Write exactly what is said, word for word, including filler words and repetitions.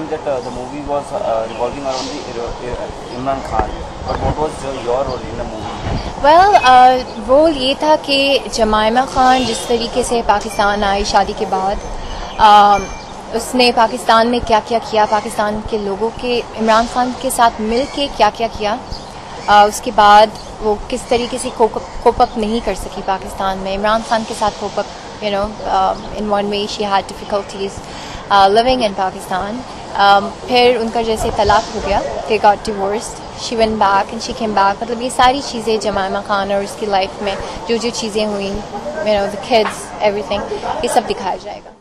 watching that uh, the movie was uh, revolving around the uh, Imran Khan. But what was uh, your role in the movie? Well role ये था कि जमाइमा खान जिस तरीके से पाकिस्तान आई शादी के बाद, uh, उसने पाकिस्तान में क्या क्या किया, पाकिस्तान के लोगों के इमरान खान के साथ मिल के क्या क्या किया, uh, उसके बाद वो किस तरीके से कोप अप नहीं कर सकी पाकिस्तान में, इमरान खान के साथ cope up, you know, in one way she had difficulties living in Pakistan. फिर उनका जैसे तलाक हो गया, they got divorced, she went back and she came back. मतलब ये सारी चीज़ें जमाइमा खान और उसकी लाइफ में जो जो चीज़ें हुई, you know, the kids, everything, ये सब दिखाया जाएगा.